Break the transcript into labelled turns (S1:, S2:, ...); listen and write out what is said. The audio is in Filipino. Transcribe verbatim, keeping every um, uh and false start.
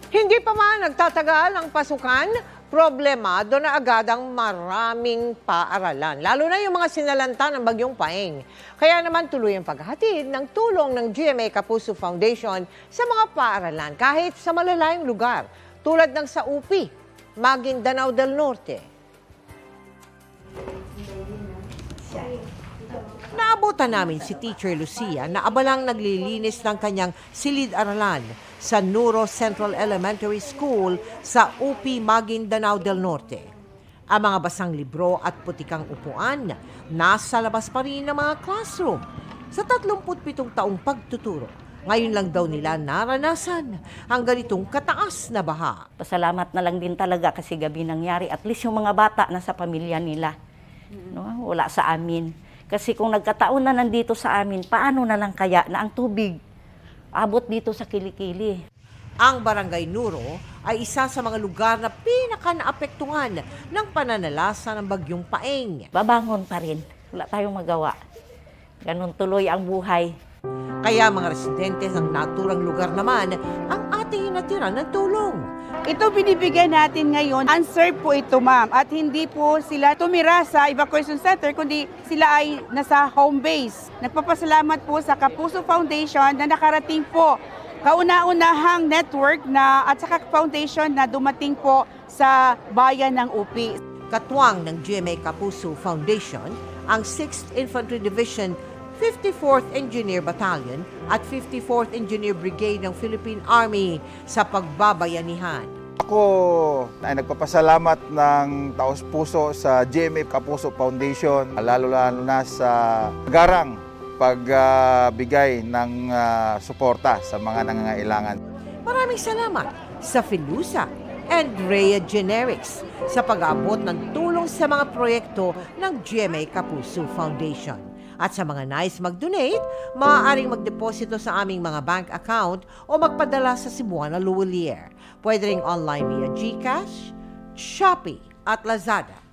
S1: Hindi pa man nagtatagal ang pasukan, problemado na agad ang maraming paaralan, lalo na yung mga sinalanta ng Bagyong Paeng. Kaya naman tuloy ang paghahatid ng tulong ng G M A Kapuso Foundation sa mga paaralan kahit sa malalayong lugar, tulad ng sa U P, Maguindanao del Norte. Naabutan namin si Teacher Lucia na abalang naglilinis ng kanyang silid-aralan sa Nuro Central Elementary School sa U P Maguindanao del Norte. Ang mga basang libro at putikang upuan nasa labas pa rin ng mga classroom. Sa tatlumput pitong taong pagtuturo, ngayon lang daw nila naranasan ang ganitong kataas na baha.
S2: Pasalamat na lang din talaga kasi gabi nangyari. At least yung mga bata nasa pamilya nila. No? Wala sa amin. Kasi kung nagkataon na nandito sa amin, paano na lang kaya na ang tubig abot dito sa kilikili?
S1: Ang Barangay Nuro ay isa sa mga lugar na pinaka-naapektuhan ng pananalasa ng Bagyong Paeng.
S2: Babangon pa rin. Wala tayong magawa. Ganun tuloy ang buhay.
S1: Kaya mga residente ng naturang lugar naman ang ating hinatiran ng tulong.
S3: Ito binibigay natin ngayon, unserved po ito ma'am, at hindi po sila tumira sa evacuation center kundi sila ay nasa home base. Nagpapasalamat po sa Kapuso Foundation na nakarating po kauna-unahang network na at saka foundation na dumating po sa bayan ng U P.
S1: Katuwang ng G M A Kapuso Foundation ang sixth Infantry Division, fifty-fourth Engineer Battalion at fifty-fourth Engineer Brigade ng Philippine Army sa pagbabayanihan.
S4: Ako ay nagpapasalamat ng taos-puso sa G M A Kapuso Foundation, lalo-lalo na sa garang pagbigay uh, ng uh, suporta sa mga nangangailangan.
S1: Maraming salamat sa Filusa and Rhea Generics sa pag-aabot ng tulong sa mga proyekto ng G M A Kapuso Foundation. At sa mga nais mag-donate, maaaring magdeposito sa aming mga bank account o magpadala sa Cebuana Luwalier. Pwede ring online via GCash, Shopee at Lazada.